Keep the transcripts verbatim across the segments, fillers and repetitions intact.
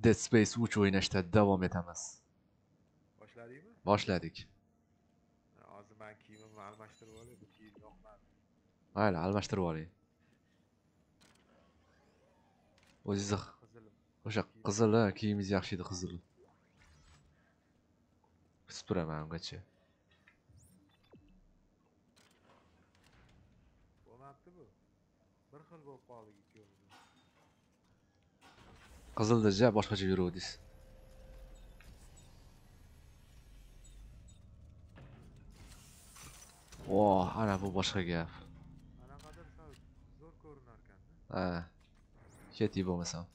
Dead Space uch o'ynashda davom etamiz. Boshladingmi? Boshladik. Hozir men kiyimimni almashtirib olay, bu kiyim yoqmadi. Mayli, almashtirib oling. O'zingiz Qizilim. o'sha qizili kiyimingiz yaxshi edi, qizili. Kutib turaman ungacha. Bo'lmabdi bu. Bir xil bo'lib qoldik ikkovimiz. Qizilda boshqacha yuruvdingiz. Oh, ana bu boshqa gap. Anaqadir sal zo'r ko'rinar ekanda. Ha. Keti bo'lmasam.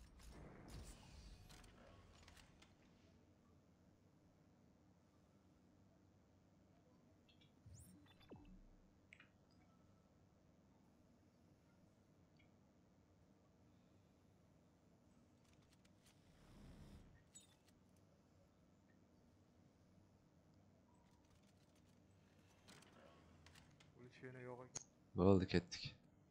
Ulchgina yo'q ekan. Bo'ldi, ketdik.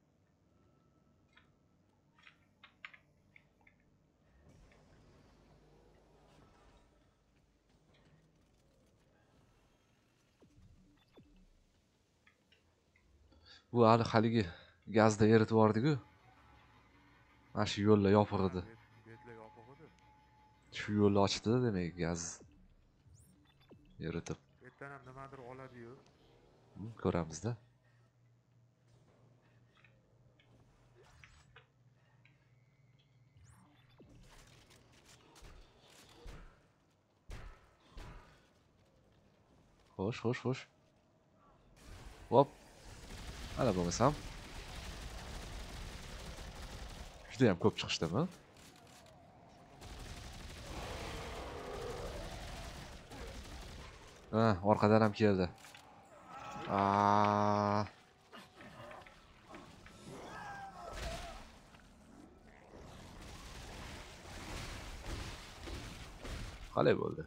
Bu hali haligi gazda eritib yubordik-ku. Mana shu yo'llar yopiq edi. Betlar yopiq edi. Shu yo'lni ochdi demak gaz eritib. Bu yerdan ham nimadir oladi-yu. Ko'ramiz-da. Xo'sh, xo'sh, xo'sh. Hop. Ana bo'lmasam. Juda ham ko'p chiqishdimi? Ha, orqadan ham keldi. Aa. Qalay bo'ldi?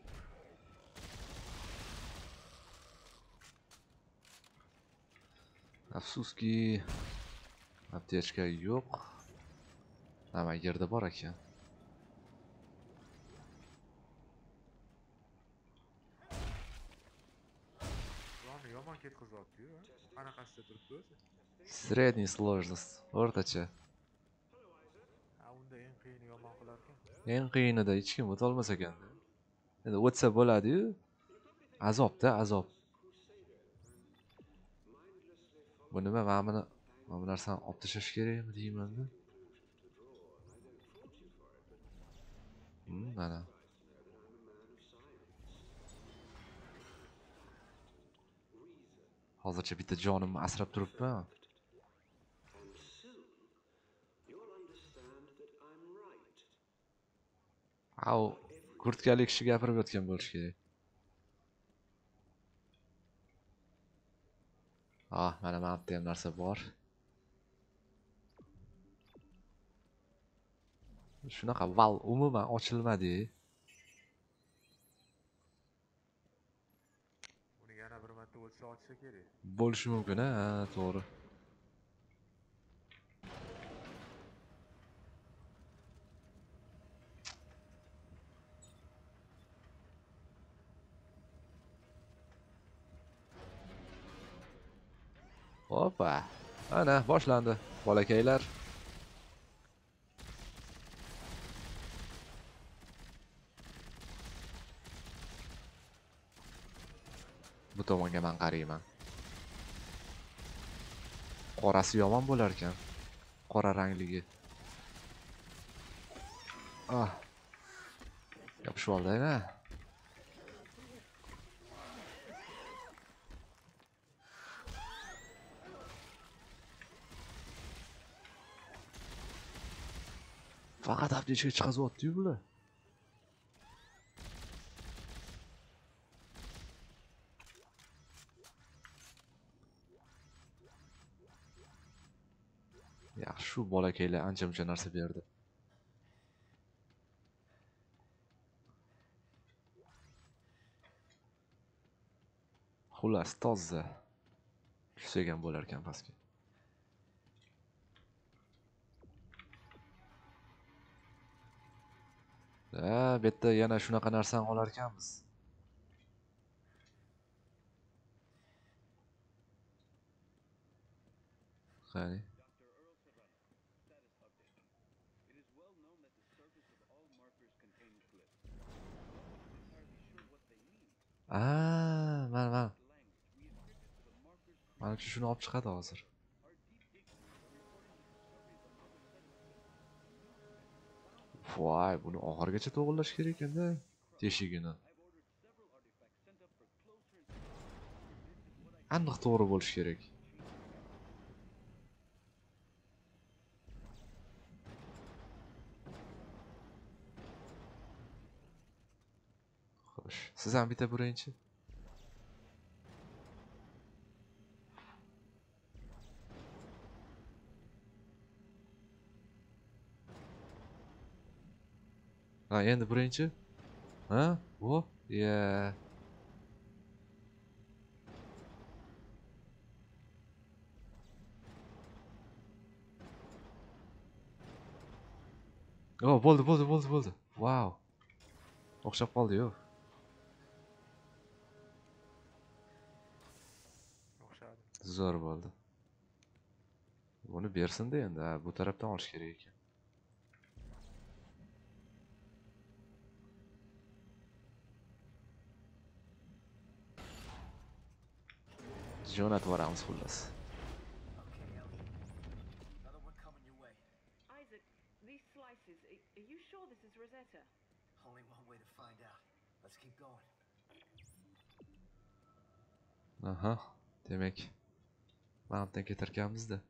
Afsuski, aptechka yo'q. Nima yerda bor ekan? Ularni yomon ketqizyapti-yu. Qanaqasida turibdi o'zi? Средний сложность, o'rtacha. Ha, unda eng qiyini yomon qilar ekan. Eng qiyinida hech kim o'ta olmas ekan. Endi o'tsa bo'ladi-yu. Azobda, azob. Bu nima? Men buni mana bu narsani olib tashlash kerakmi deyman-da. Hmm, mana. Hozircha bitta jonimni asrab turibman. Au, kurtkali kishi gapirib yotgan bo'lish kerak. Ah, mana mapda ham narsa bor. Shunaqa val umuman ochilmadi. Uni yana bir marta o'tsa ochsa kerak. Bo'lishi mumkin, ha, to'g'ri. Hoppa. Ana boshlandi, bolakaylar. Bu tomonga men qarayman. Qorasi yomon bo'lar ekan. Qora rangligi. Ah. Yopishib oldi-a. Faqat aptechka chiqazyapti-yu bular. Yaxshi, shu bolakaylar ancha-muncha narsa berdi. Xullas, toza. Tushsagan bo'lar ekan pastga. Ha, bu yerda yana shunaqa narsani olar ekanmiz. Qani. Aa, mana mana. Mana shu shuni olib chiqadi hozir. Voy, buni oxirigacha to'g'irlash kerak endi. Teshigini. Aniq to'g'ri bo'lish kerak. Xo'sh, siz ham bitta birinchi. Ha, endi birinchi. Ha? Bu? Ya. Oh, bo'ldi, bo'ldi, bo'ldi, bo'ldi. Wow. O'xshab qoldi-yu. O'xshadi. Zo'r bo'ldi. Buni bersin-da endi, ha, bu tarafdan olish kerak ekan. Jo'natib yuboramiz xullas. Isaac, these slices, are, are you sure this is Rosetta? Only one way to find out. Let's keep going. Aha, demak, ma'notdan ketarkanmiz-da.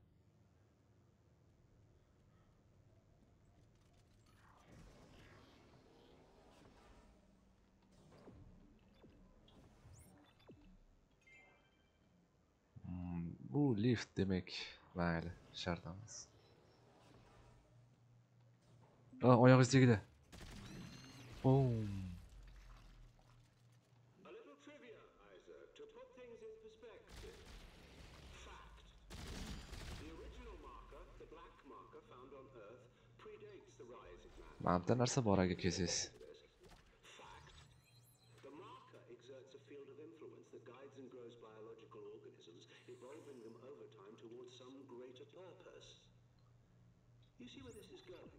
Bu lift demek. Mayli, shart emas. Ah, oyoq izligida. Boom. A little trivia, Isaac, to put things in perspective. Fact. The original marker, the black marker found on Earth, predates the rise of man. Ma'notda narsa bor aka kelsangiz. Fact. The marker exerts a field of influence that guides and grows biological organisms, evolving them over time towards some greater purpose. You see where this is going?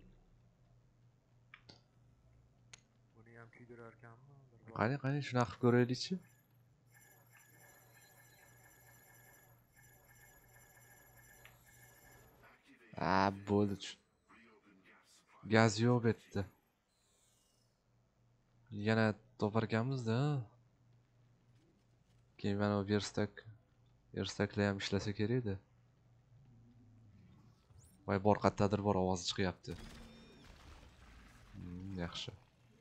Buni ham kuydirarkanmi? Bir bor- Qani, qani, shunaqa qilib ko'raylik-chi. Ah, bo'ldi. Gaz yo'q bu yerda. Yana toparkanmiz-da. Keyin mana bu verstak, verstaklar ham ishlasa kerak-da. Voy, bor qayerdadir bor ovozi chiqyapti. Hmm, yaxshi.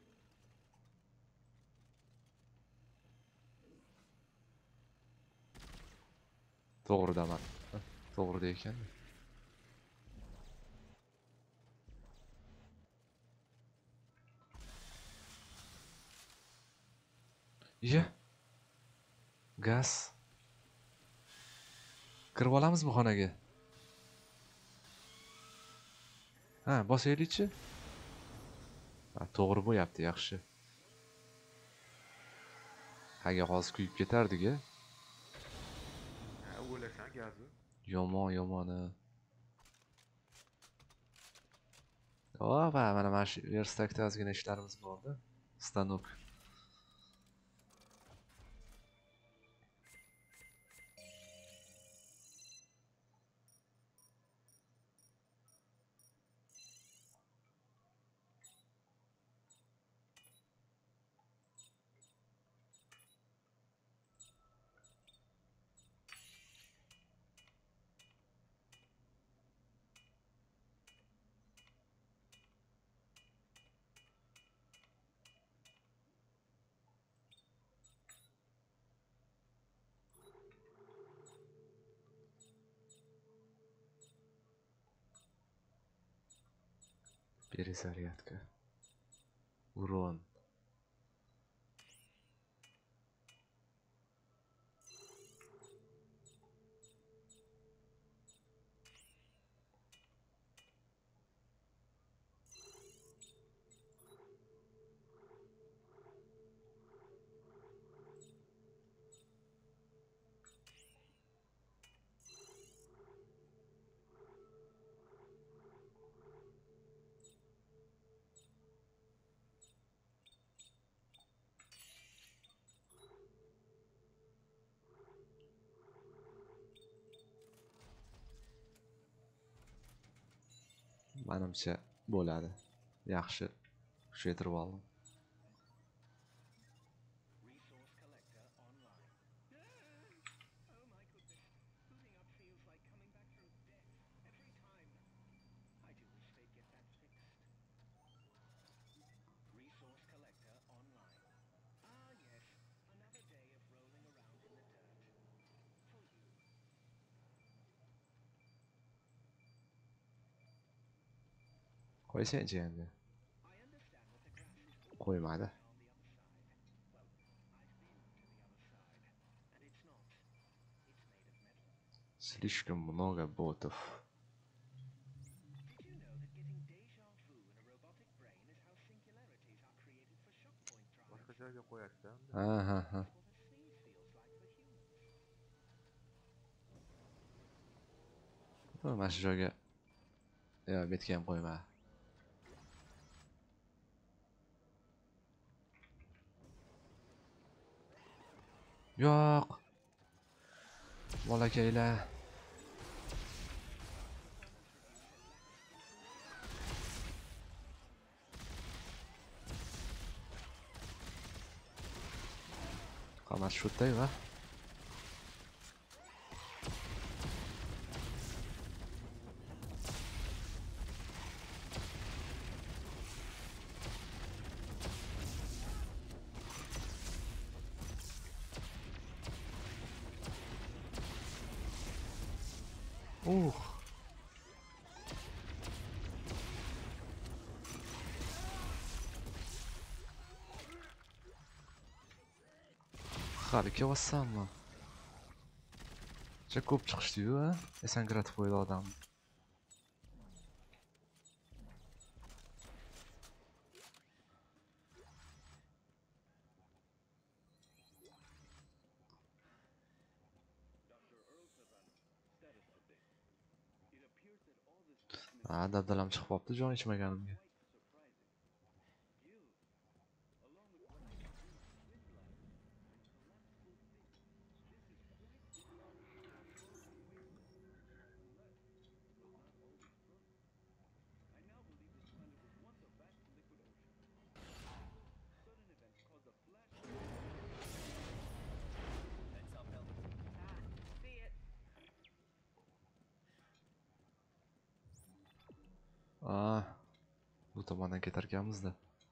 To'g'ridaman. To'g'rida ekan. Ye. Gaz. Kirib olamizmi xonaga? Ha, bosaylik-chi. Ha, to'g'ri bo'lyapti, yaxshi. Haga hozir kuyib ketardik-a. Ha, o'lasan gazi. Yomon, yomon. Opa, mana mana shu verstakda ozgina ishlarimiz bor-da. Stanok. Перезарядка. Урон. Menimcha bo'ladi. Yaxshi kuchaytirib oldim. Qo'ysangchi endi. Qo'ymadi. Слишком много ботов. Boshqa joyga qo'yadi-da. Ha ha ha. Mana shu joyga. Yo, betga ham qo'yma. Yo'q. Bolakaylar. Qamash shutday va. Uh. Hali kelyapsanmi? Juda ko'p chiqishdi-yu, ha? Esankiratib qo'ydi odamni. Ha, dabdalam chiqib qopti jon ichmaganimga. See it. Ah, bu tomondan ketarkanmiz-da.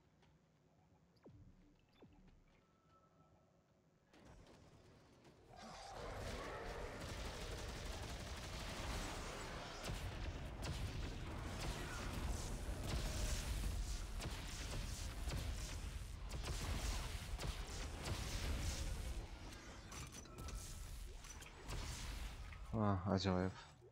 Ah, ajoyib.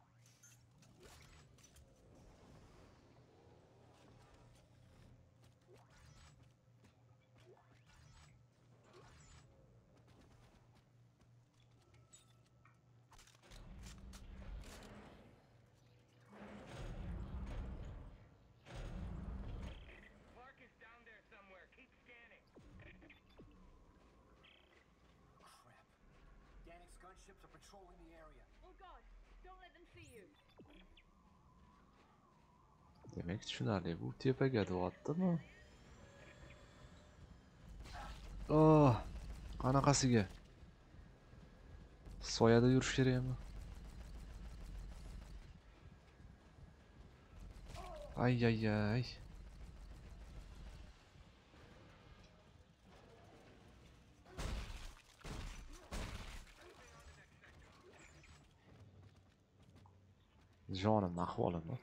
Clark is down there somewhere. Keep scanning. Crap. Danik's gunships are patrolling the area. Oh God! Don't let them see you. Demek tushunarli, bu tepaga o'tdimi? Oh, qanaqasiga? Soyada yurish kerakmi? Ay ay ay. Jonim ahvolimi?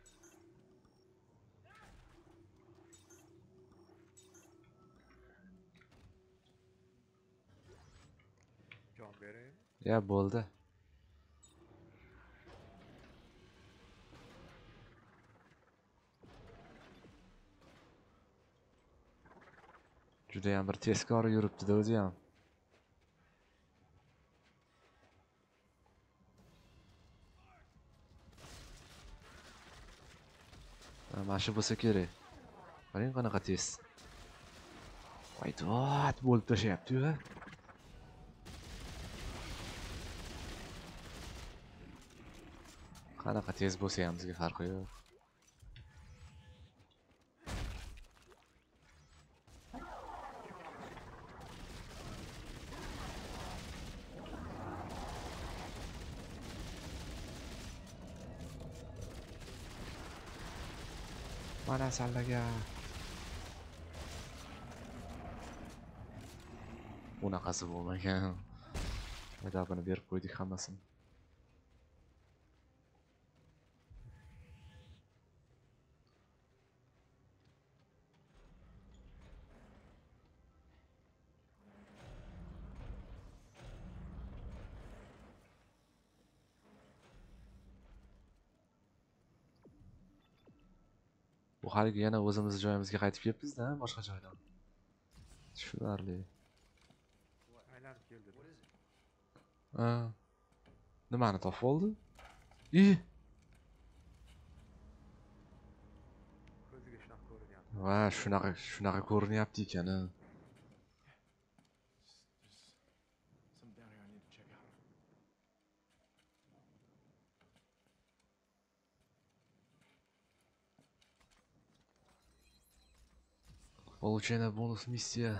Jon beraymi? Ya bo'ldi. Juda ham bir teskori yuribdi-da o'zi ham. Mana shu bo'lsa kerak. Qarang qanaqa tez. Aytvat bo'lib tashayapti-yu. Qanaqa tez bo'lsa ham bizga farqi yo'q. Mana sallaga. Unaqasi bo'lmagan. Medabini berib qo'ydik hammasini. Bu haligi yana o'zimiz joyimizga qaytib kelibmiz-da, boshqa joydan. Tushunarli. Aylanib keldi. Ha. Nimani topib oldi? I. Ko'ziga shunaqa ko'rinyapti. Va, shunaqa, shunaqa ko'rinyapti ekan. Some down here I need to check out. Получение бонус миссия.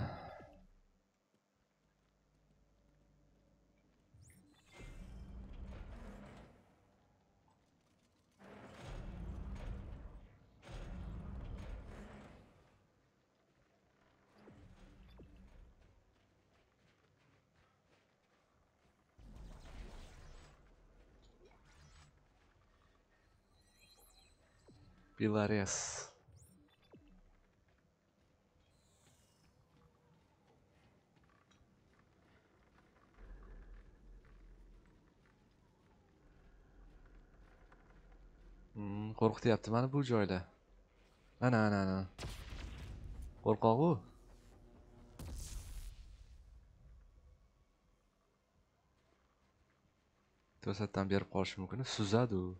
Пилорез. Hmm, qo'rqityapti mani bu joyda. Ana, ana, ana. Qo'rqoq u. To'satdan berib qolishi mumkin. Suzadi u.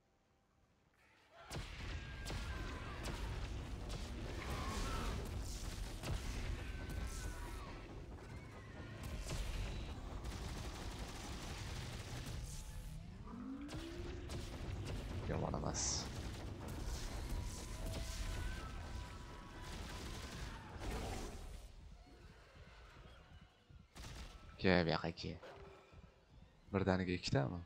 Yomon emas. Ke, bu yoqqa ke. Birdaniga ikkitami?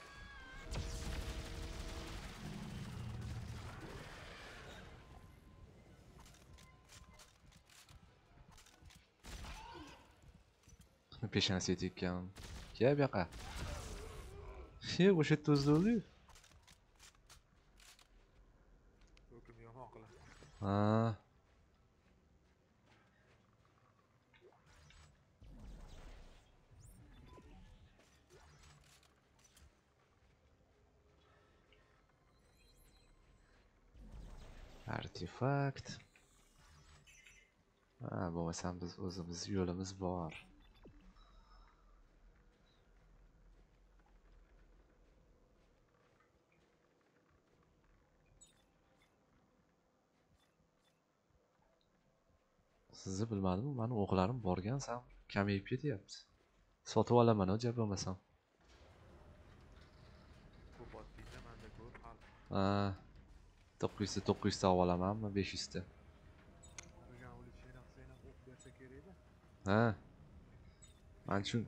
Peshonasiga tekkan. Ke, bu yoqqa. He, o'sha yerda o'zida o'ldi. Ko'kimni yomon qiladi. Ha. Artefakt. Ha, bo'lmasam biz o'zimiz yo'limiz bor. Sizni bilmadim, meni o'g'larim borgan sam kamayib ketyapti. Sotib olaman o'ja bo'lmasam. Bu botda manda ko'p hal. Ha. to'qqiz yuz ta to'qqiz yuz ta olib olamanmi? besh yuz ta. Turgan ulitchini qilsang o'q bersa kerak-da. Ha. Men chun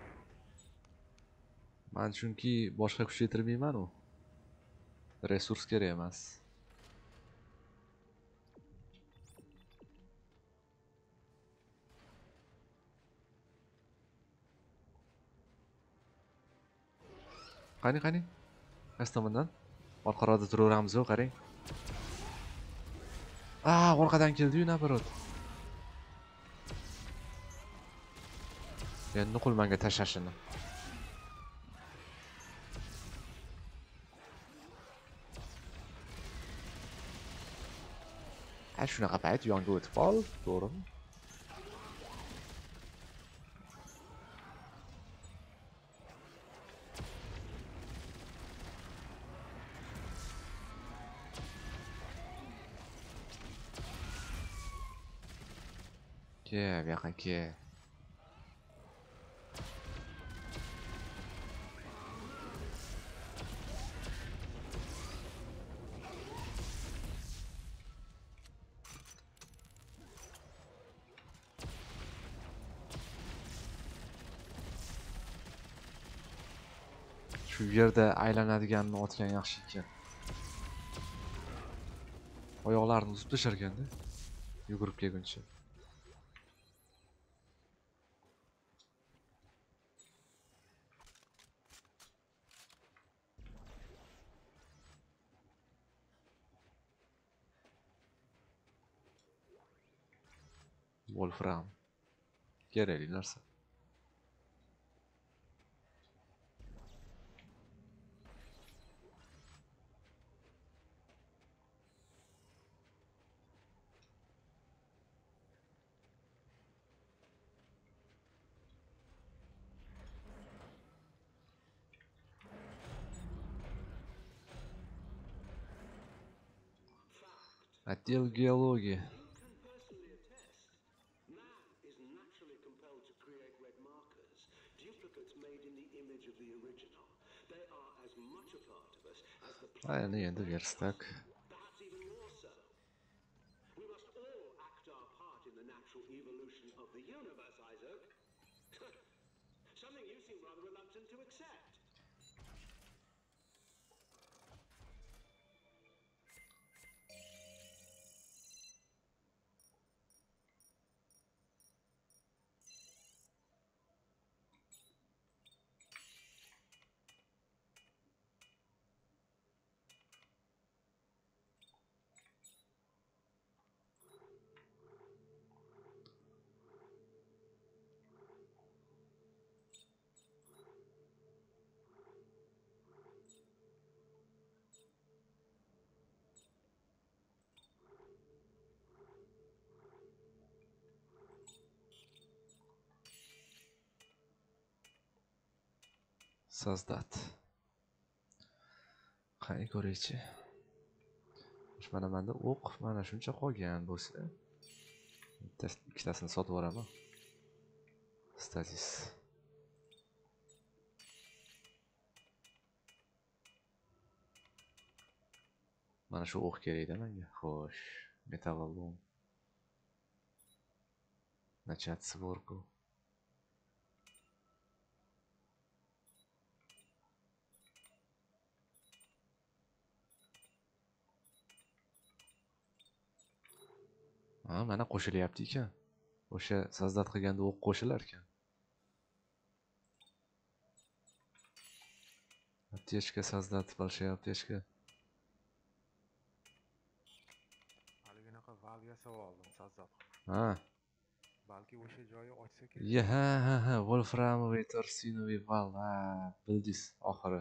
Men chunki boshqa kuchaytirmayman u. Resurs kerak emas. Qani, qani? Qaysi tomondan? Orqaroqda turaveramiz-ku, qarang. Ah, orqadan keldi-yu, nabarot. Endi qul menga tashlashini. Ha, shunaqa payt yonga o'tib qol, to'g'rimi? Ke, bu yoqqa ke. Shu yerda aylanadiganini otgan yaxshi ekan. Oyoqlarini uzib tashlar ekanda. Yugurib kelguncha. Wolfram. Kerakli narsa. Отдел геологии. А, ну endi верстак. Perhaps even more so. We must all act our part in the natural evolution of the universe, Isaac. Something you seem rather reluctant to accept. Sozdат. Qani ko'raychi. Mana menda o'q mana shuncha qolgan bo'lsa, ikkitasini sotib yuboraman. Stasis. Mana shu o'q kerak-da menga. Xo'sh, metallolom. Начать сборку. Ha, mana qo'shilyapti ekan. O'sha sozdat qilganda o'q qo'shilar ekan. Aptechka sozdat, большая aptechka. Haliginaqa valga savoldim Sazzat. Ha. Balki o'sha joyi ochsa kerak. Ya, ha, ha, ha, Wolframovый торсиновый вал. Ha, bildingiz oxiri.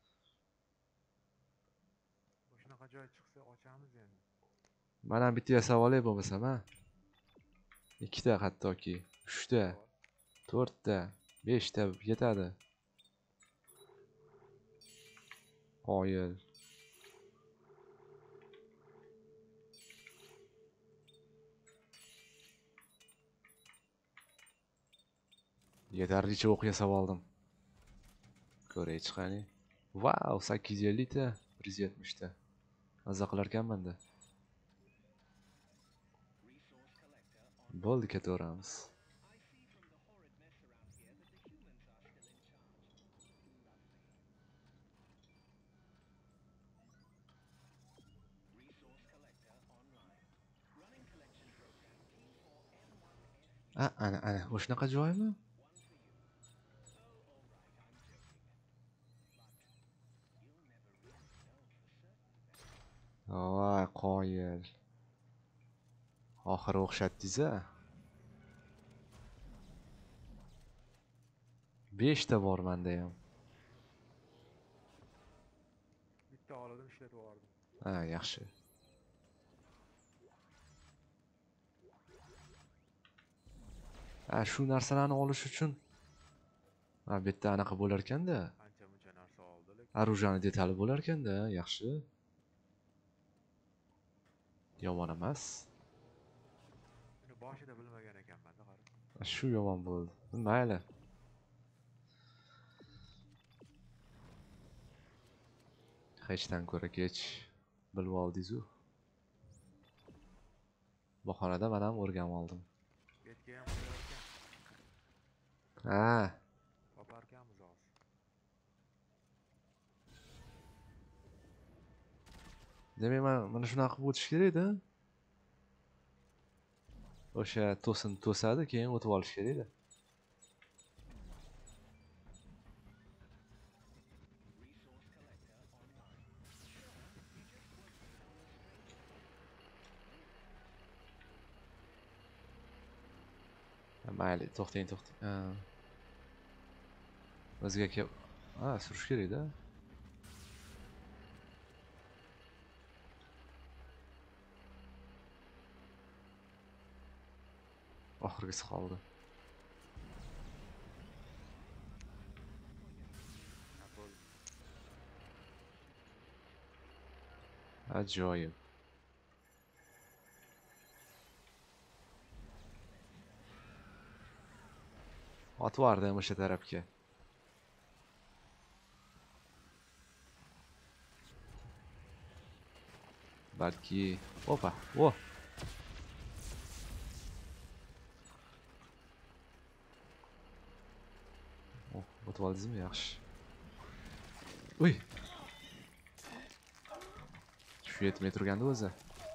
Shunaqa joy chiqsa ochamiz endi. Mana bitta yasab olay bo'lmasam, ha. Ikkita hattoki, uchta, to'rtta, beshta yetadi. Qoyil. Yetarlicha o'q yasab oldim. Ko'ray chiqani. Vau, sakkiz yuz ellik ta, bir yuz yetmish ta. Mazza qilar ekanman-da. Bo'ldi, ketaveramiz. A, ana, ana, o'shanaqa joymi? Voy, qoyil. Oxiri o'xshatdingiz-a? beshta bor menda ham. Bitta oldim, ishlatib yubordim. Ha, yaxshi. Ha, shu narsalarni olish uchun ha, bu yerda anaqa bo'lar ekanda. Ancha muncha narsa oldi, lekin Оружие detali bo'lar ekanda, yaxshi. Yomon emas. buni boshida bilmagan ekanman-da, qarab. Shu yomon bo'ldi. Mayli. Hechdan ko'ra kech bilib oldingiz-ku. Bahorada men ham o'rganib oldim. Betga ham qo'yarkan. Ha, Toparkanmiz hozir. Demak, men mana shunaqa qilib o'tish kerak-da. O'sha to'sin to'sadi, keyin o'tib olish kerak-da. Mayli, to'xtang, to'xtang. Ha. O'ziga kelib, ha, surish kerak-da. Oxirgisi qoldi. Ajoyib. Otib yubordim o'sha tarafga. Balki, opa, o. Oh, o'tib oldingizmi? Yaxshi. Uy. Shu yetmay turgandi o'zi.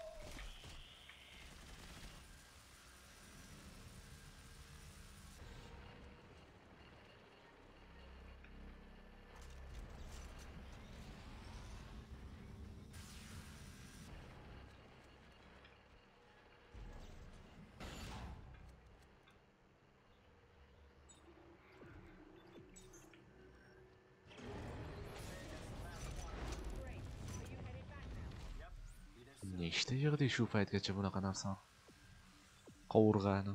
Nechta yig'di shu paytgacha bunaqa narsani? Qovurg'ani.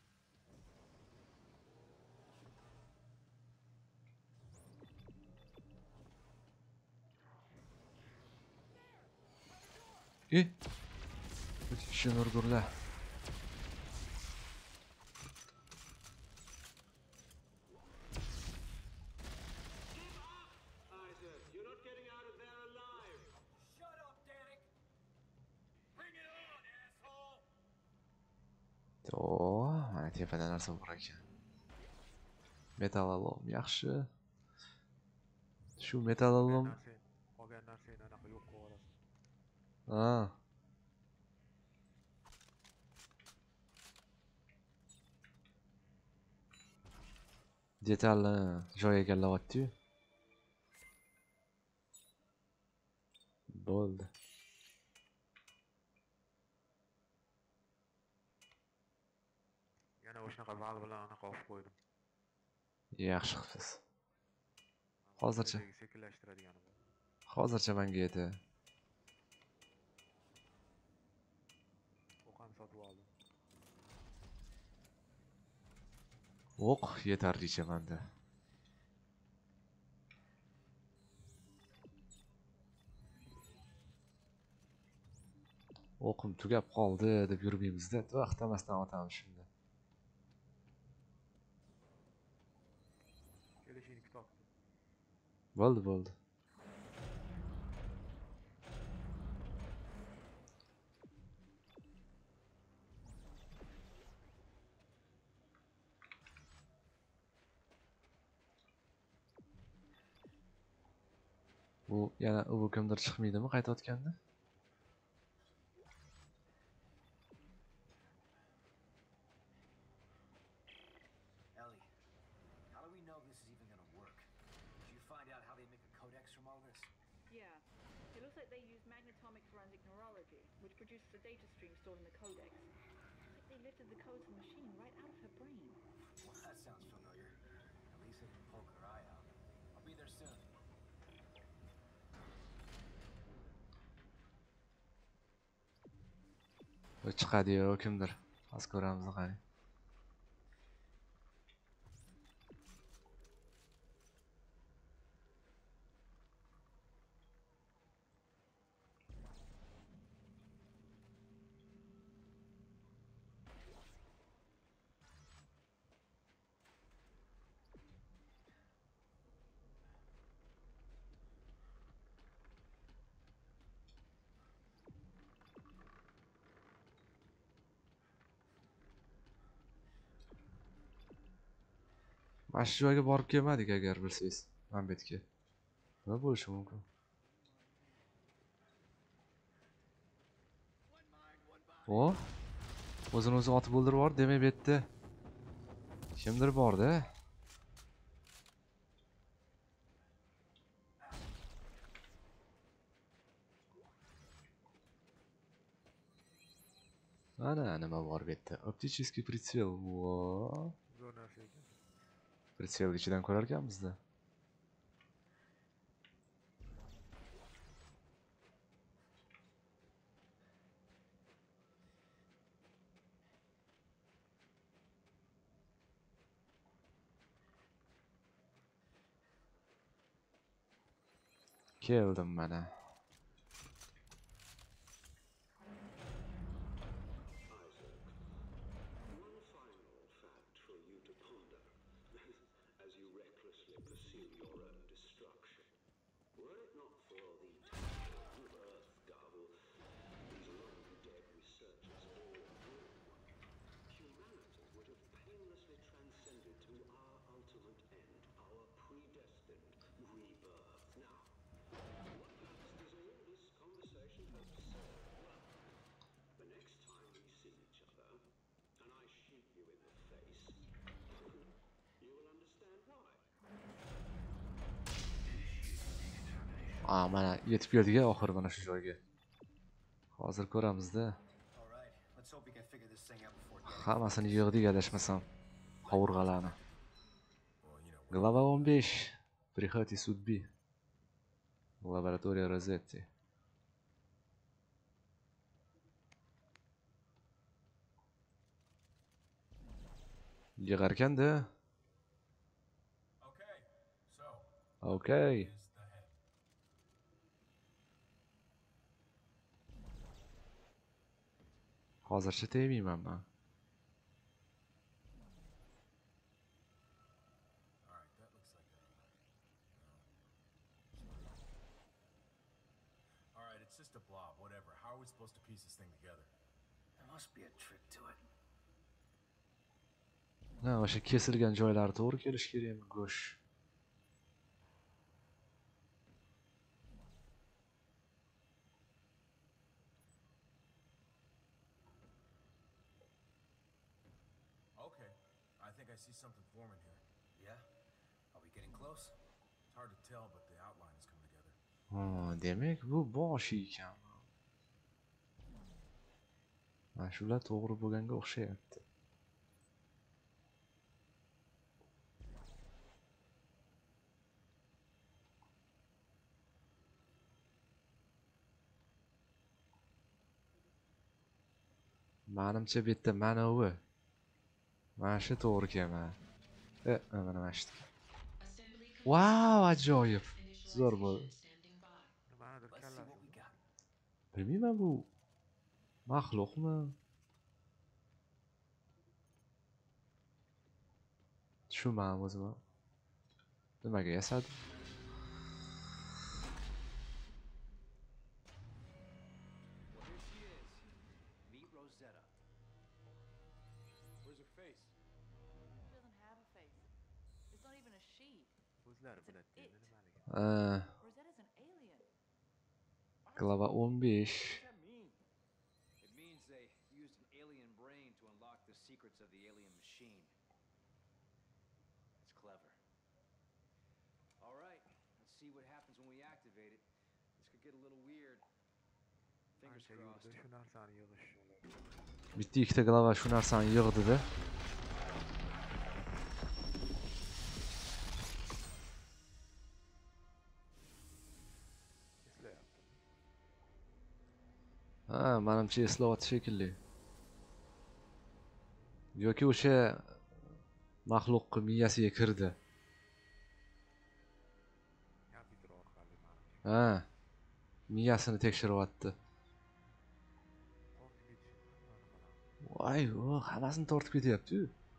E? Shuni urgurlar. Isaac, you're not getting out of there alive. Shut up, Danik! Bring it on, asshole! O, mana tepadan narsa bor ekan. Metalolom yaxshi. Shu metalolom. Qolgan narsani anaqa yo'q qilib olasiz. Ha. Detalni joyiga egallayapti-yu. Bo'ldi. Yana o'shanaqa val bilan anaqa olib qo'ydim. Yaxshi qilibsiz. Hozircha. Sekinlashtiradigan bor. Hozircha menga yeti. O'q ham sotib oldim. O'q yetarlicha menda. O'qim tugab qoldi deb yurmaymiz-da, vaqtamasdan otamiz shunda. Kelishini kitobdi. Bo'ldi, bo'ldi. Bu yana u kimdir chiqmaydimi qaytayotganda? Ellie, how do we know this is even gonna work? Did you find out how they make a codex from all this? Yeah. It looks like they use magnetomic forensic neurology, which produces a data stream stored in the codex. It's like they lifted the codes of the machine right out of her brain. Well, that sounds familiar. At least they can poke her eye out. I'll be there soon. Bu chiqadi-yu kimdir. Hozir ko'ramiz qani. Mana shu joyga borib kelmadik agar bilsangiz, Mambetga. Nima bo'lishi mumkin? O, o'zini o'zi otib o'ldirib yubordi. Demak, bu yerda kimdir bor-da. Ana nima bor bu yerda? Optический прицел. Vo. Zo'r narsa ekan. Pritselga ichidan ko'rar ekanmiz-da. Keldim mana. One final fact for you to ponder as you recklessly pursue your own destruction. Were it not for the Titan of Earth Gobble, these long-dead researchers all knew, humanity would have painlessly transcended to our ultimate end, our predestined rebirth. Now, what purpose does all this conversation have to serve? Well, the next time we see each other, and I shoot you in the face, you will understand why. A, mana yetib keldik oxir mana shu joyga. Hozir ko'ramiz-da. All right, let's hope we can figure this thing out before getting. Hammasini yig'dik adashmasam. Qovurg'alarni. Well, you know, Glava o'n besh. Prihati судьбы. Laboratoriya Rosetti. Yig'ar ekanda. okay, so Okay. is the head. Hozircha tegmayman men. All right, that looks like a. All right, it's just a blob. Whatever. How are we supposed to piece this thing together? There must be a trick to it. Ha, o'sha kesilgan joylari to'g'ri kelish kerakmi, go'sht? Okay, I think I see something forming here. Yeah? Are we getting close? It's hard to tell, but the outline is coming together. Ha, demak bu bosh ekan. Mana shular to'g'ri bo'lganga o'xshayapti. Menimcha bu yerda mana u. Mana shu to'g'ri kelman. E, mana mana shu. Wow, ajoyib. Zo'r bo'ldi. Nimanidir Let's see what kallasi. we got. Bilmayman bu maxluqmi? Tushunmadim o'zim ham. Nimaga yasadi? Well, here she is. Meet Rosetta. Where's her face? She doesn't have a face. It's not even a she. O'zlari biladi endi nimaliga. Ha, Rosetta's an alien. glava o'n besh. What does that mean? It means they used an alien brain to unlock the secrets of the alien machine. It's clever. All right, let's see what happens when we activate it. This could get a little weird. Fingers Ancha crossed. yurdi shu narsani yig'ish. Bitta ikkita glava shu narsani yig'di-da. Eslayapti. Ha, menimcha eslayapti shekilli. Yoki o'sha maxluqning miyasiga kirdi. Kompyuter orqali manimcha. Ha. Miyasini tekshiryapti. Tortib ketishi hammani qiladi. Voy, o, hammasini tortib ketyapti-yu.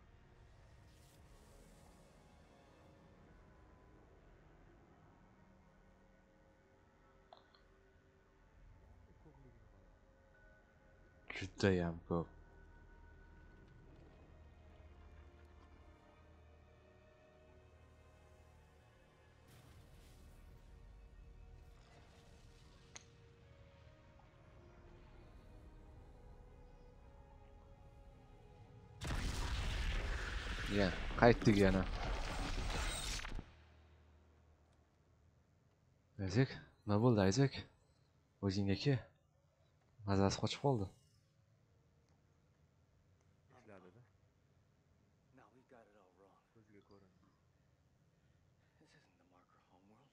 Judayam ko'p. Ya, qaytdik yana. Isaac, nima bo'ldi Isaac? O'zingga kel. Mazasi qochib qoldi. Ishladida. No, we've got it all wrong. Ko'zga ko'rindi. This isn't the marker homeworld.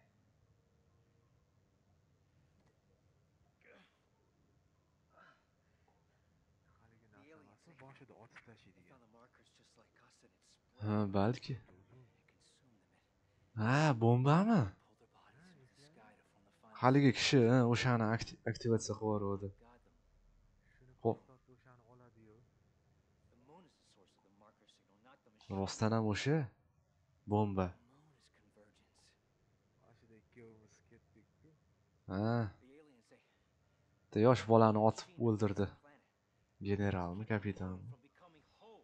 Haligi narsa emasmi? Boshida otib They tashlaydigan. found the markers just like us and it spread. Ha, balki. It consumed them. Ha, bombami? It pulled their bodies into the sky to form the final. Haligi kishi ha, o'shani akti- aktivatsiya qilib yubordi. Guide them. Shuni Xo'p. ko'rsatdi, o'shani oladi-yu. The moon is the source of the marker signal, not the machine. Rostdan ham o'sha bomba. The moon is convergence. Boshida ikkovimiz ketdik-ku. Ha, The aliens say bitta yosh bolani otib machine o'ldirdi. controls the planet. Generalmi, Keep the kapitanmi? moon from becoming whole.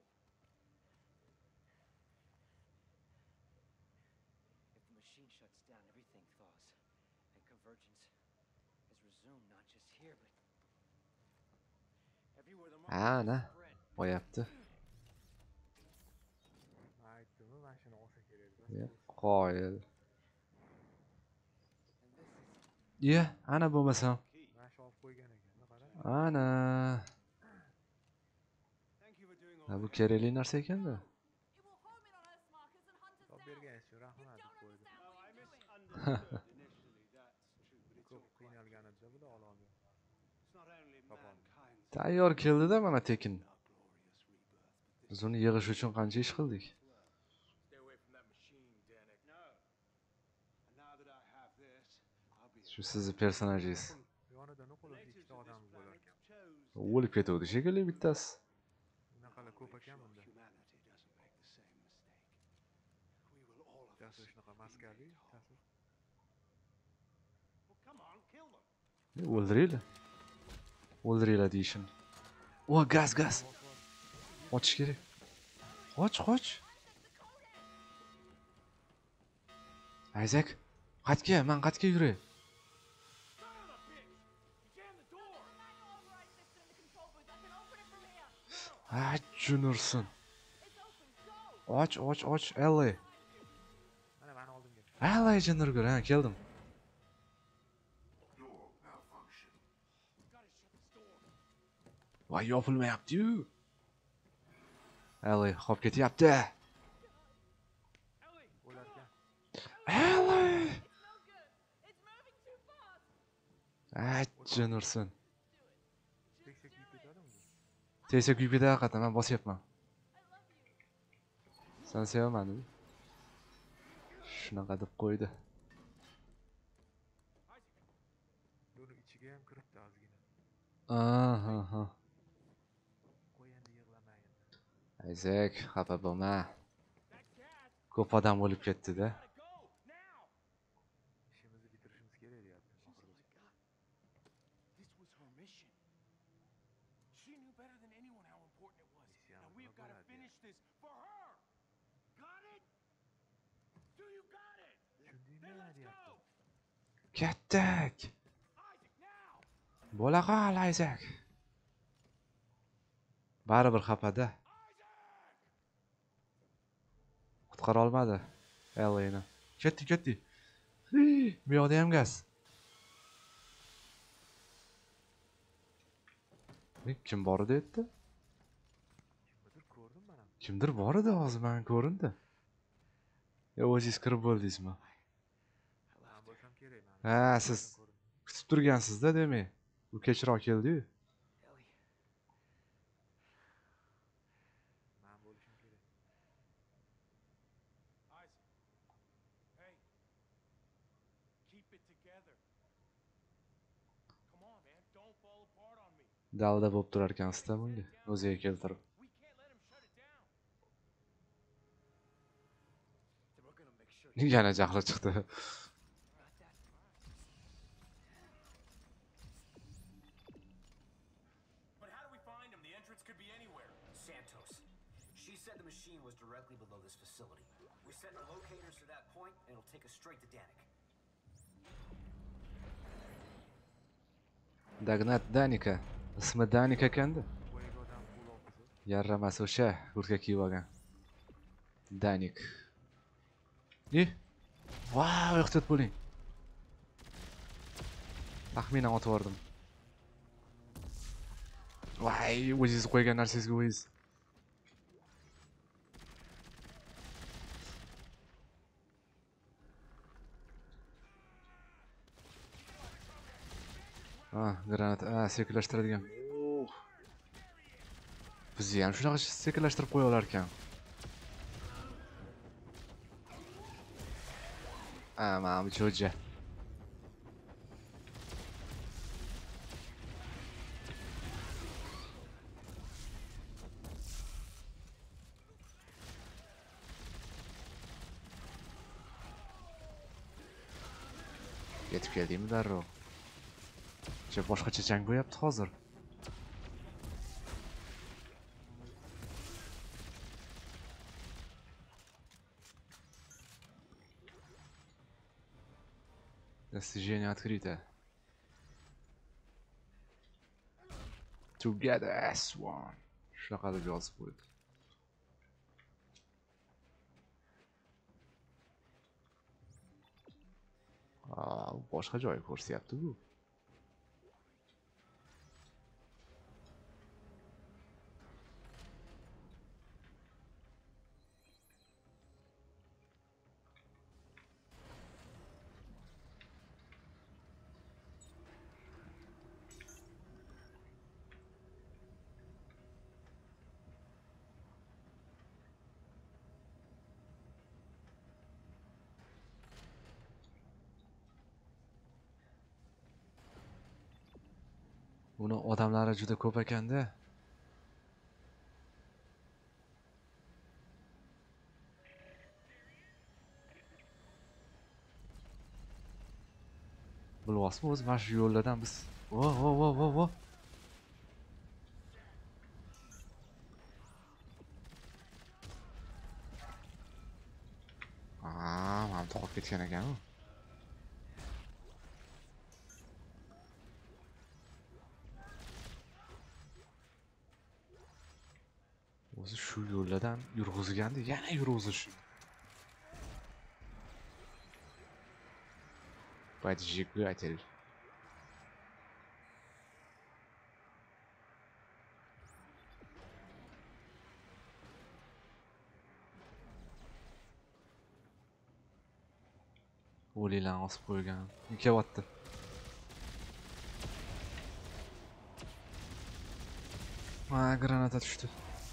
If the machine shuts down, everything thaws, and convergence is resumed not just here, but everywhere the Ha, markers na, spread. qo'yapti. Aytdimi, mashina olsa kerak. Ya, qoyil. And this is Ya, ana bo'lmasam. Mashina olib qo'ygan ekan, qara. Ana. Thank you for doing all Ha, bu kerakli narsa ekanda. It will home in on Earth's markers and hunt us Olib down. berganingiz uchun rahmat deb qo'ydi. Understand what you're doing. misunderstood initially, that's true, but it's Ko'p all quite qiynalganida bular ololdi. It's not only Topoldi. mankind's Tayyor keldi-da mana tekin. glorious rebirth, but Biz uni yig'ish uchun qancha ish qildik. Stay away from that machine, Danik. no. And now that I have this, I'll be Shu sizni personajingiz. Yonida nuqul ikkita odam bo'lar ekan. chose O'lib ketuvdi shekilli bittasi. Bunaqalar ko'p ekan bunda. humanity doesn't make the same mistake. We will all of us. Bittasi shunaqa maskarli, bittasi. Well, come on, kill them. O'ldiringlar. O'ldiringlar deyishin. O, gaz, gaz. Qochish kerak. Qoch, qoch. Isaac, qaytga, men qaytga yuray. Ha, junursin. Och, och, och, Ellie. Mana meni oldimga. Ellie jinurgur, ha, keldim. Voy, yopilmayapti-yu. Ellie, qolib ketyapti. O'lar ekan. Ellie! It's moving too fast. Ha, jinursin. Teksa kiyib ketadimi? Tezak kuyib ketadi haqiqatan, men bosyapman. Sen sevaman dedi. Shunaqa deb qo'ydi. Buni ichiga ham kiribdi ozgina. Aha, ha. Qo'y endi yig'lama endi. Isaac, xafa bo'lma. Ko'p odam o'lib ketdi-da. Ishimizni bitirishimiz kerak deyapti. oxirida. This was her mission. She knew better than anyone how important it was. Missiyani Now we've got to qilib finish this for her. Got it? Do you got it? Tushundingmi Then nima let's deyapti? go. Ketdik. Isaac, now. Bo'la qol, Isaac. Baribir xapada. Qutqara olmadi Ellini. Ketdi, ketdi. Hi, bu yoqda ham gaz. Men kim bor edi yerda? Kimnidir ko'rdim mana. Kimdir bor edi hozir men ko'rindi. Yo, o'zingiz kirib bo'ldingizmi? Men bo'lsam kerak men. Ha, siz kutib turgansiz-da, demak. U kechroq keldi-yu. Ellie, Men bo'lishim kerak. Isaac. Hey. Keep it together. Come on, man. Don't fall apart on me. Dalda bo'lib turar ekansiz-da bunga. O'ziga keltirib. We can't let him shut it down. then we're gonna make sure Yana jahli chiqdi. not that far. But how do we find him? The entrance could be anywhere. Santos. She said the machine was directly below this facility. We set the locators to that point, and it'll take us straight to Danik. Dagnat Danika. Ismi Danika ekanda. Qo'yga odam qo'l olsa. Yarramas o'sha, kurtka kiyib olgan. Danik. E? Vau, ehtiyot bo'ling. Taxminan otib yubordim. Voy, o'zingiz qo'ygan narsangizga o'zingiz. Ha, granat, ha, sekinlashtiradigan. Bizni ham shunaqa sekinlashtirib qo'ya olar ekan. Ha, mana bu cho'ja. Yetib keldingmi darrov? Che boshqacha jang bo'lyapti hozir. Достижение открыто. Together as one. Shunaqa deb yozib qo'ydi. Aa, boshqa joy ko'rsatyapti bu. Buni odamlari juda ko'p ekanda. Bilyapsizmi, o'zi mana shu yo'llardan biz vo vo vo vo vo. Aa, mana to'g'ri ketgan ekan u. O'zi shu yo'llardan yurg'izgandi, yana yurg'izish. Поджигатель. O'liklarni osib qo'ygan. Kelyapti. Ha, granata tushdi.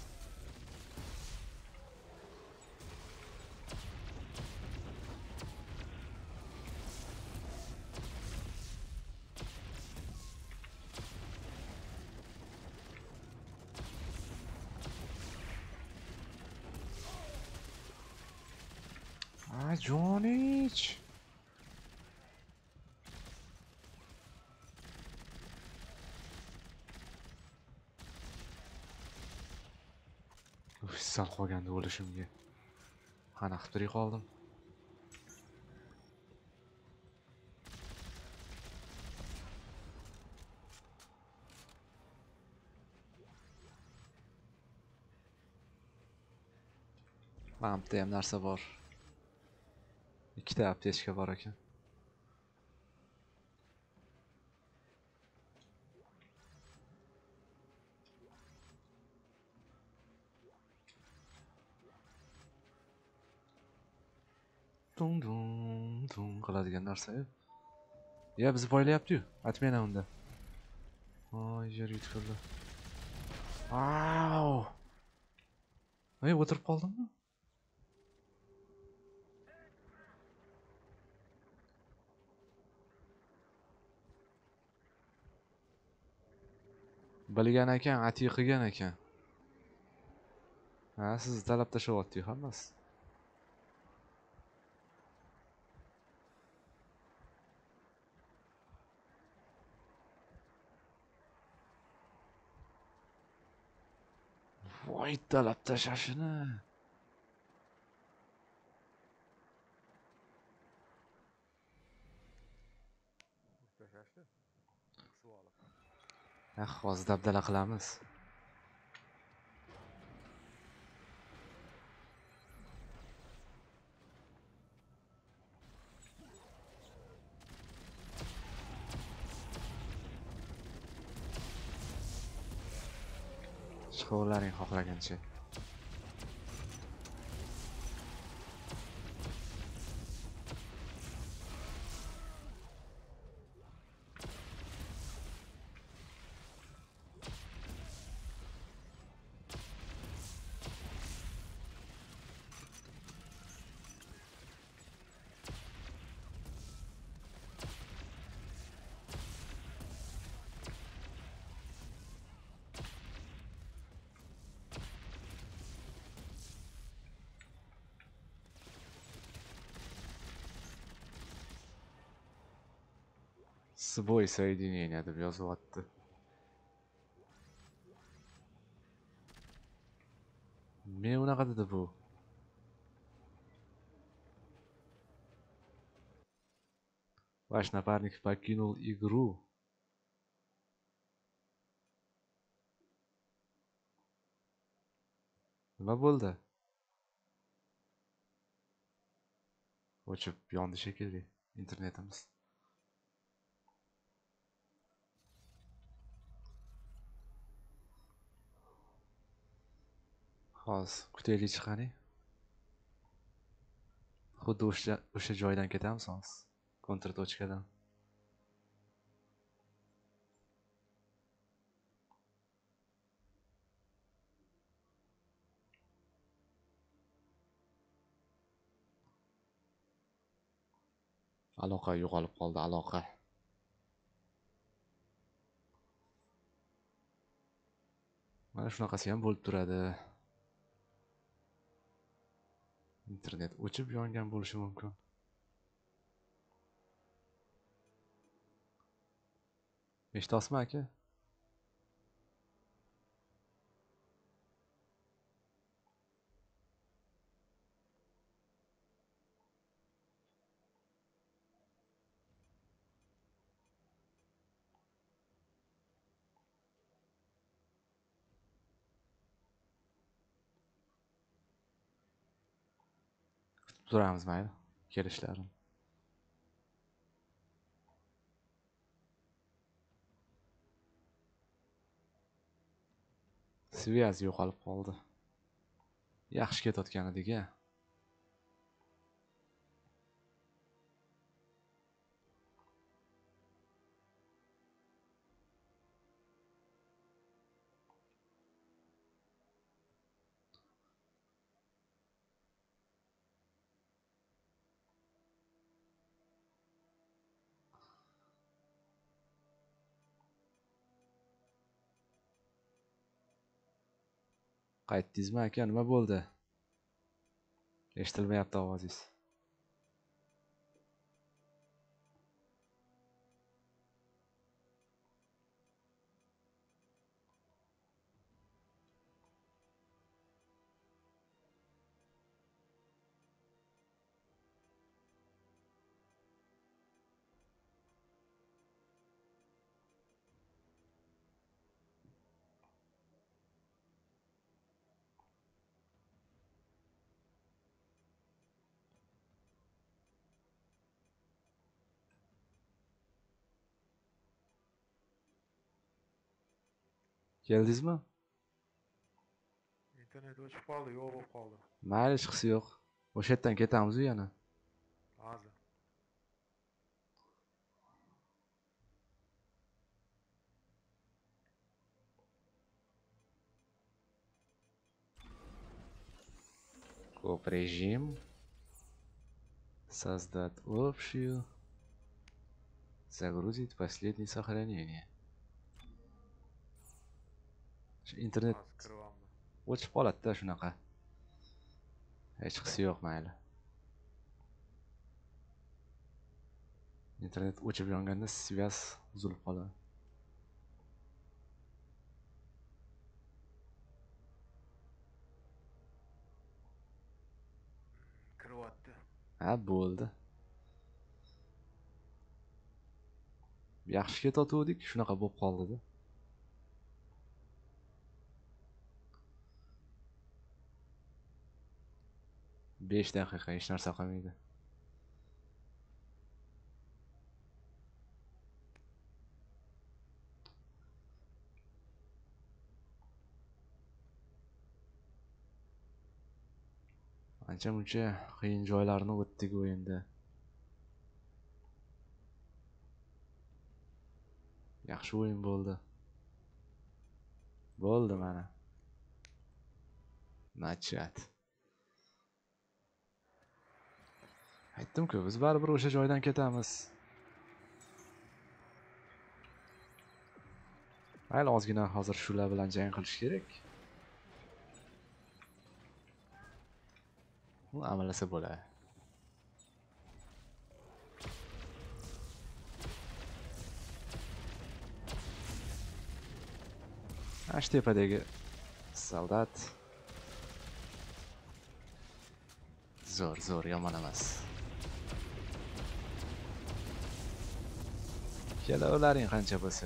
Ah, Jonich. Sal qolganda o'lishimga. Qanaqa tirik qoldim. Mana bu yerda ham narsa bor. Ikkita aptechka bor ekan. Dum dum dum qiladigan narsa. Ya bizni boylayapti-yu. Aytmayman unda. Voy, yer yutkildi. Vau! Ey, o'tirib qoldimmi? Bilgan ekan, ati qilgan ekan. Ha, sizni talab tashlayapti hammasi. Voy, talab tashashini. Tashlashdi. Qisib olib. Ha, hozir dabdala qilamiz. Chiqaveraring xohlagancha. Сбой соединения deb yozyapti. Men unaqa dedi bu. Ваш напарник покинул игру. Nima bo'ldi? O'chib yondi shekilli internetimiz. Hozir kutaylik chiqani. Xuddi o'sha o'sha joydan ketamiz hozir. Kontrtochkadan. Aloqa yo'qolib qoldi, aloqa. Mana shunaqasi ham bo'lib turadi. Internet o'chib yongan bo'lishi mumkin. Eshitasizmi aka? Turamiz mayli, kelishlarim. Sviyaz yo'qolib qoldi. Yaxshi ketayotgan edik-a. Qaytdingizmi aka, nima bo'ldi? Eshitilmayapti ovozingiz. Keldingizmi? Internet o'chib qoldi, yo'q bo'lib qoldi. Mayli, chiqisi yo'q. O'sha yerdan ketamiz yana. Hozir. Коп режим. Создать общую. Загрузить последнее сохранение. Internet Hozir kiryapman. o'chib qoladi-da shunaqa. Hech qisi yo'q mayli. Internet o'chib yonganda svязь uzilib qoladi. Kiryapti. Ha, bo'ldi. Yaxshi ketayotgandik, shunaqa bo'lib qoldi-da. besh daqiqa hech narsa qilmaydi. Ancha muncha qiyin joylarni o'tdik o'yinda. Yaxshi o'yin bo'ldi. Bo'ldi mana. Nachat. Aytdim-ku, biz baribir o'sha joydan ketamiz. Mayli, ozgina hozir shular bilan jang qilish kerak. U amalasa bo'ladi. Ash tepadagi soldat. Zo'r, zo'r, yomon emas. Kelavlaring qancha bo'lsa.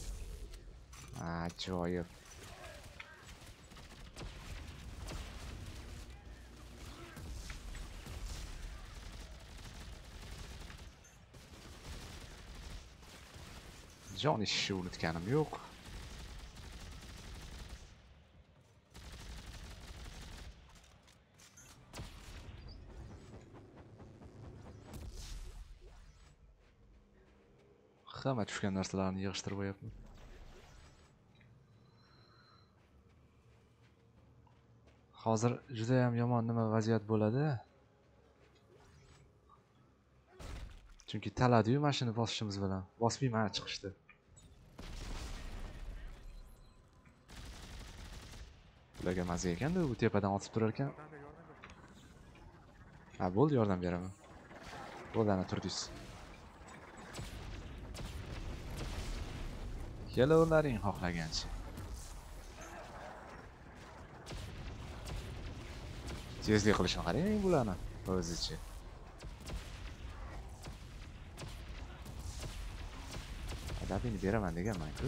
Ajoyib. Jon ishni unutganim yo'q. Hamma tushgan narsalarni yig'ishtirib qo'yapman. Hozir juda ham yomon nima vaziyat bo'ladi? Chunki taladi-yu mashina bosishimiz bilan. Bosmayman chiqishdi. Ularga mazza ekan-da, u tepadan otib turar ekan. Ha, bo'ldi, yordam beraman. Bo'ldi, ana turdingiz. Kelavlaring xohlagancha. Tezlik qilishni qarang bularni o'zicha. Adabini beraman deganman-ku.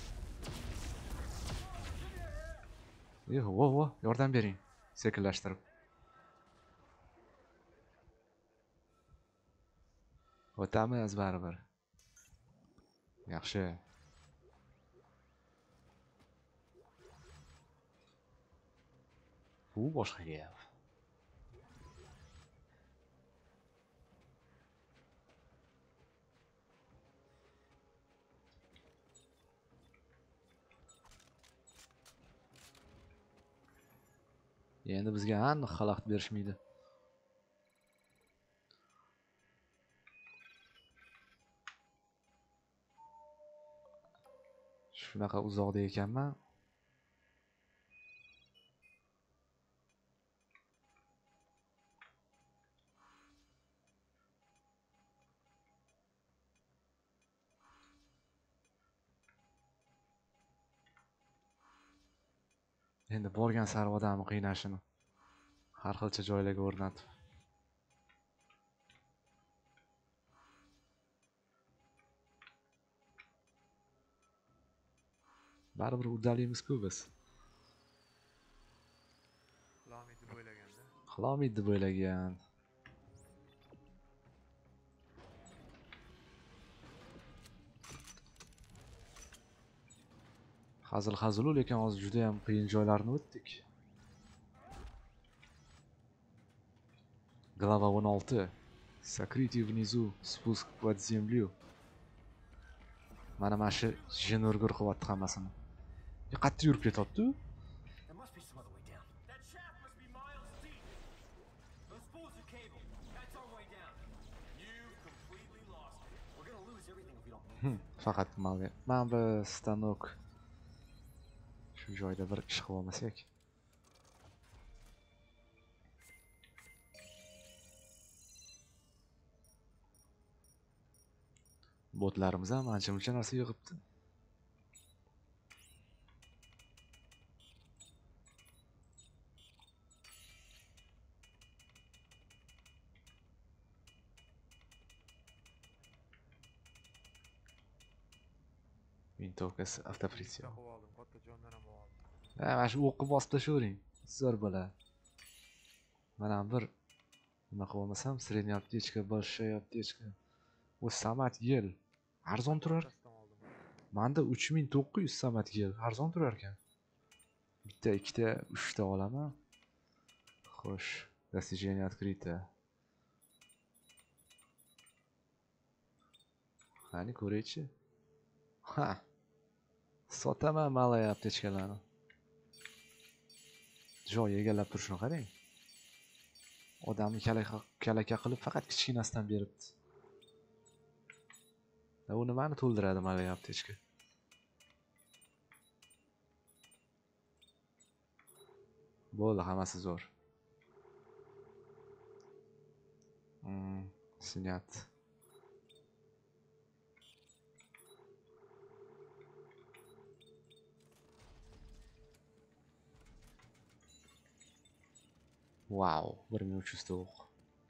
Yo'q, vo, vo, yordam bering. Sekinlashtirib. O'tamiz baribir. Yaxshi. Bu boshqa gap. Endi bizga aniq xalaqit berishmaydi. Shunaqa uzoqda ekanman. Endi borgan sari odamni qiynashini har xilcha joylarga o'rnatib. Baribir uddalaymiz-ku biz. Qilolmaydi deb o'ylaganda. Qilolmaydi deb o'ylagan. Hazil hazil lekin hozir juda ham qiyin joylarni o'tdik. Glava o'n olti. Сокрытие внизу, спуск под землю. Mana mana shu jin urgur qilyapti hammasini. Qattiq yurib ketyapti. There must be some other way down. That shaft must be miles deep. Those spools of cable. That's our way down. You've completely lost it. We're gonna lose everything if we don't move. Faqat malga. Mana bu stanok. Shu joyda bir ish qilib olmasak. Botlarimiz ham ancha-muncha narsa yig'ibdi. Винтовкасы автоприцел. Qo'yib oldim, katta jondan ham oldim. Ha, mana shu o'qqa bosib tashlavering. Zo'r bo'ladi. Mana bir nima qilib olmasam, средняя аптечка, большая аптечка. O samat yel arzon turar. Menda uch ming to'qqiz yuz samat yel arzon turar ekan. Bitta, ikkita, uchta olaman. Xo'sh. Достижение открыто. Qani ko'raychi. Ha. Sotaman malay aptechkalarni. Joy egallab turishini qarang. Odamni kalaka kalaka qilib faqat kichkinasidan beribdi. Va u nimani to'ldiradi malay aptechka? Bo'ldi, hammasi zo'r. Hmm, снят. Wow, bir ming uch yuz ta o'q.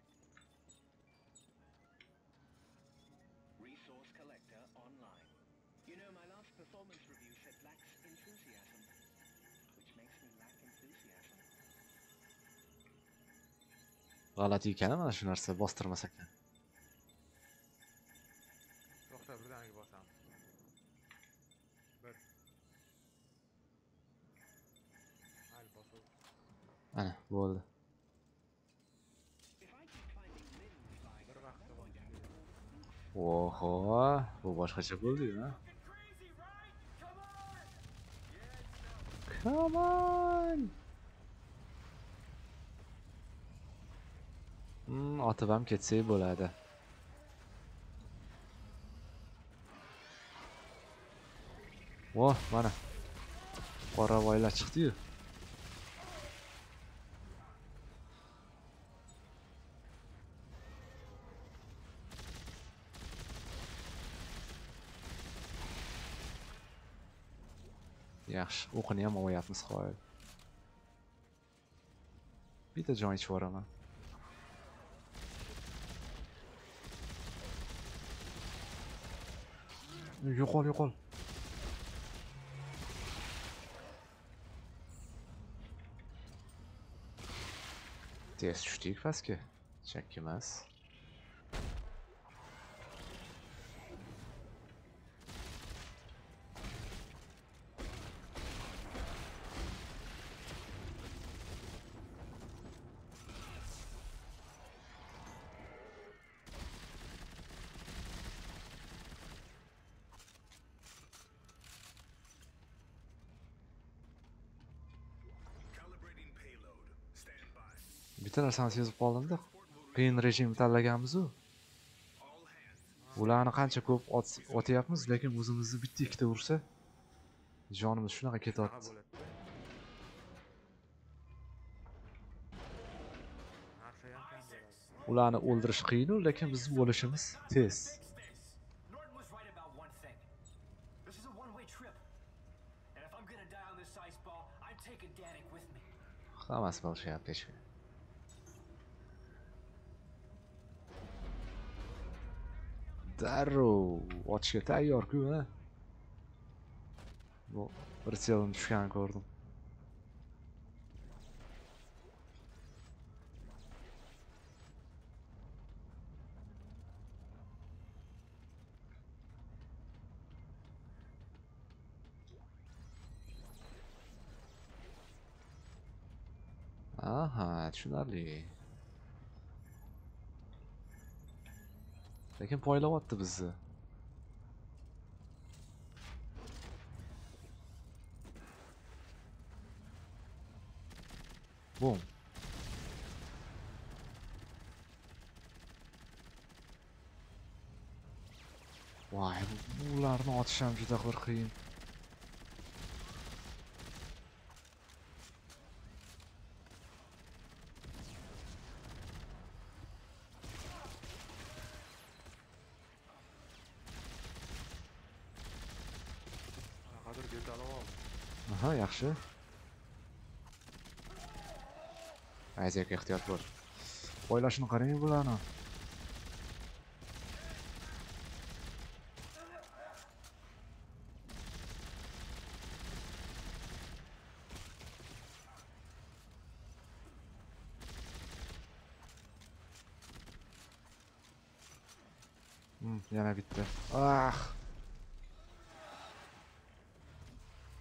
Resource collector online. You know, my last performance review said lacks enthusiasm, which makes me lack enthusiasm. G'alati ekan mana shu narsa bostirmas ekan. To'xta, birdaniga bosamiz. Bir. Hal bosib. Ana, bo'ldi. Bir vaqtda bosib. Oho, bu boshqacha bo'ldi-ku, ha? Come on. Hmm, otib ham ketsak bo'ladi. Voh, mana. Qora voylar chiqdi-yu. Yaxshi, o'qini ham olyapmiz qoyil. Bitta joy ichib yuboraman. Yo'qol, yo'qol. Tez tushdik pastga. Chak emas. Bitta narsani sezib qoldim-da. Qiyin rejim tanlaganmiz-ku. Ularni qancha ko'p otyapmiz, lekin o'zimizni bitta ikkita ursa, jonimiz shunaqa ketyapti. Ularni o'ldirish qiyin, lekin bizning o'lishimiz tez. Norton was right about one thing. This is a one-way trip. And if I'm gonna die on this ice ball, I'm taking Danik with me. Hammasi bo'lishyapti hech. Darrov ochishga tayyor-ku, ha? Bu pritselining tushganini ko'rdim. Aha, tushunarli. Lekin poylayapti bizni. Boom. Voy, bularni otish ham juda bir qiyin. Aha, yaxshi. Ayzak ehtiyot bo'l. O'ylashini qarang bularni. Hmm, yana bitta. Ah.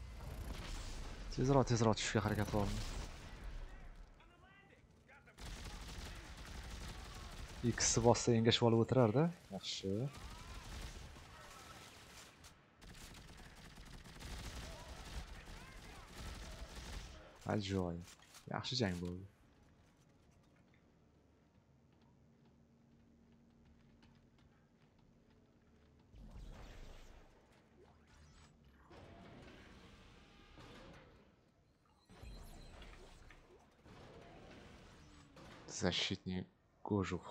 Tezroq, tezroq tushishga harakat qilaman. X'ni bossa engashib olib o'tirar-da. Yaxshi. Ajoyib. Yaxshi jang bo'ldi. Защитник кожух.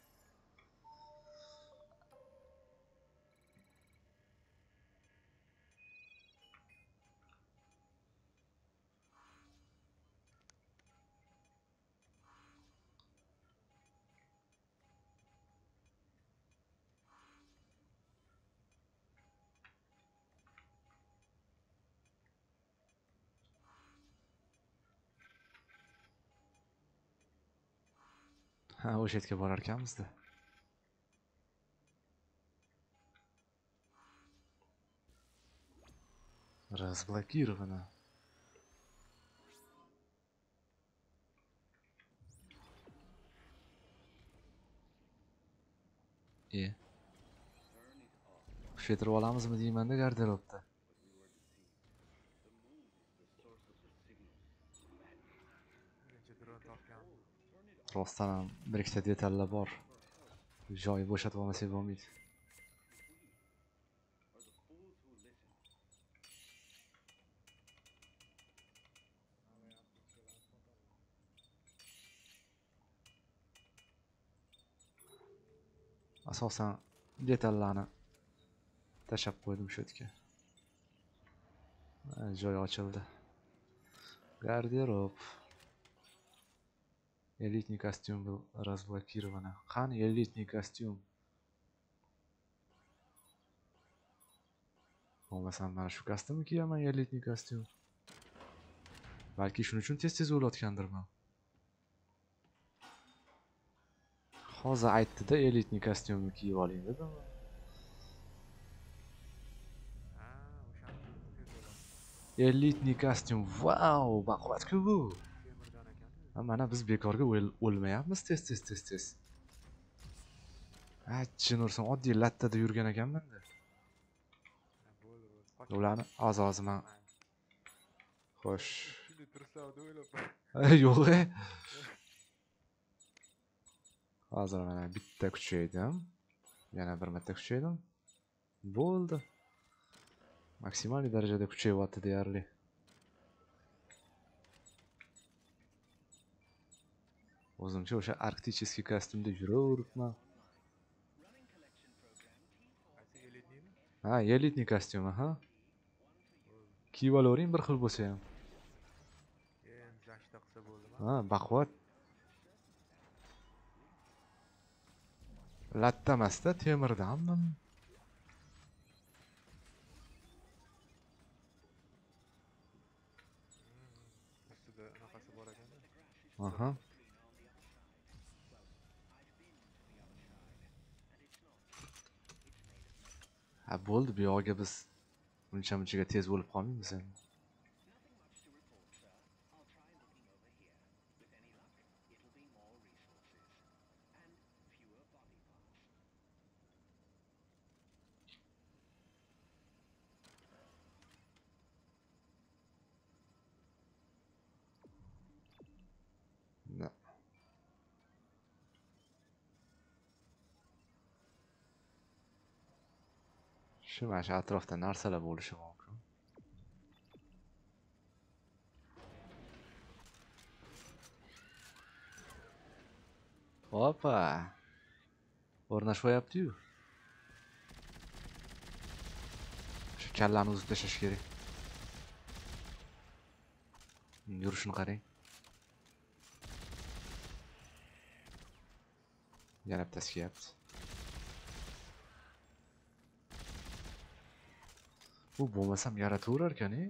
Ha, o'sha yerga borar ekanmiz-da. Разблокировано. E. Shetirib olamizmi deyman-da garderobda. Rostdan ham bir ikkita detallar bor. Joyi bo'shatib olmasak bo'lmaydi. Asosan detallarni tashab qo'ydim shu yerga. Joy ochildi. Garderob. Элитный костюм был разблокирован. Qani элитный костюм? Bo'lmasam mana shu kostyumni kiyaman, элитный kostyum. Balki shuning uchun tez-tez o'layotgandirman. Hozir aytdi-da, элитный kostyumni kiyib oling dedim. Элитный kostyum. Vau, baquvvat-ku bu. Mana biz bekorga o'lmayapmiz tez tez tez tez. Achin ursin, oddiy lattada yurgan ekanman-da. Ularni oz-ozman. Xo'sh. Yo'q. Hozir mana bitta kuchaydim. Yana bir marta kuchaydim. Bo'ldi. Maksimal darajada kuchayyapti deyarli. O'zimcha o'sha arkticheskiy kostyumda yuraveribman. Ha, elitniy kostyum, ha. Kiyib olavering bir xil bo'lsa ham. Ha, baquvvat. Latta emasda, temirdanmi? Ustida nafasi bor ekan. Aha. Ha, bo'ldi, bu yo'g'iga biz uncha-munchaga tez bo'lib qolmaymiz endi. Shu mana shu atrofda narsalar bo'lishi mumkin. Opa. O'rnashmayapti-yu. Shu kallani uzib tashlash kerak. Yurishini qarang. Yana bittasi kelyapti. Bu bo'lmasam yarataverar ekan-e.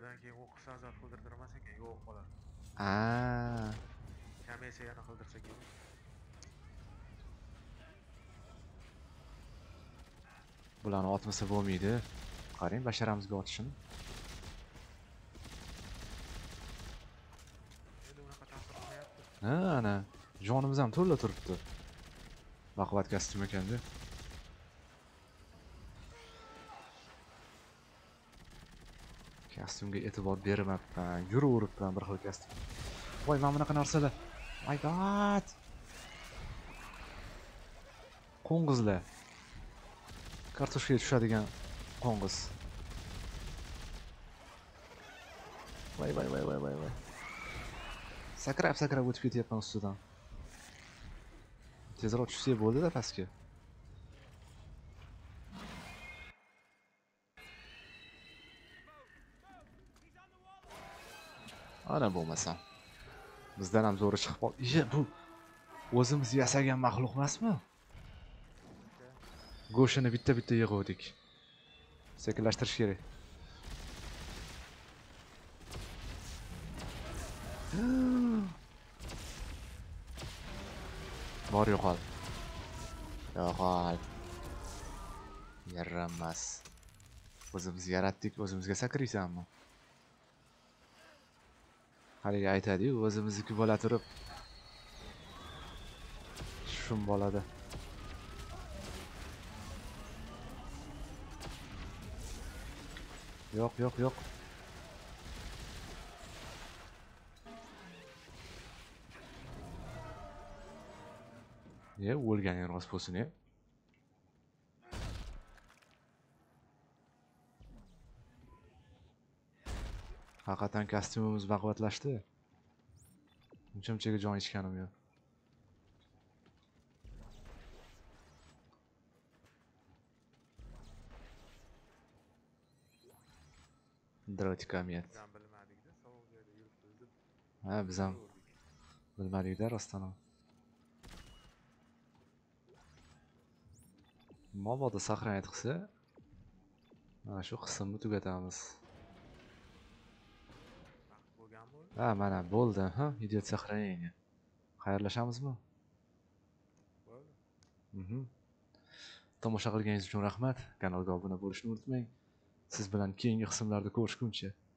videodan keyin u qisqa zot qildirtirmas ekan, yo'q qoladi. Aa, Kamesa yana qildirsa kerak. bularni otmasa bo'lmaydi. Qarang, basharamizga otishini. Endi unaqa ta'sir qilmayapti. Ha, ana, jonimiz ham to'la turibdi. Baquvvat kostyum ekanda. Kostyumga e'tibor bermabman, yuraveribman bir xil kostyum. Voy, mana bunaqa narsalar. My god. Qo'ng'izlar. Kartoshkaga tushadigan qo'ng'iz. Voy, voy, voy, voy, voy, voy. Sakrab, sakrab o'tib ketyapman ustidan. Tezroq tushsak bo'ldi-da pastga. Ana bo'lmasam. Bizdan ham zo'ri chiqib qol. Iye, bu o'zimiz yasagan maxluq emasmi? Go'shini bitta-bitta yig'uvdik. Sekinlashtirish kerak. Bor yo'qol. Yo'qol. Yaramas. O'zimiz yaratdik, o'zimizga sakraysanmi? Haligi aytadi-yu, o'zimizniki bo'la turib. Shum bo'ladi. Yo'q, yo'q, yo'q. Ye, o'lganing rost bo'lsin, e. Haqiqatan kostyumimiz baquvvatlashdi. Uncha-munchaga jon ichganim yo'q. Drotikamet. Biz ham bilmadik-da, sovuq joyda yuribmiz. Ha, biz ham bilmadik-da rostdan ham. Mabodo saqlanib qilsa, mana shu qismni tugatamiz. Bo'lgan bo'ldi. Ha, mana bo'ldi, ha, idiot saqlanayni. Xayrlashamizmi? Bo'ldi. Mhm. Tomosha qilganingiz uchun rahmat. Kanalga obuna bo'lishni unutmang. Siz bilan keyingi qismlarda ko'rishguncha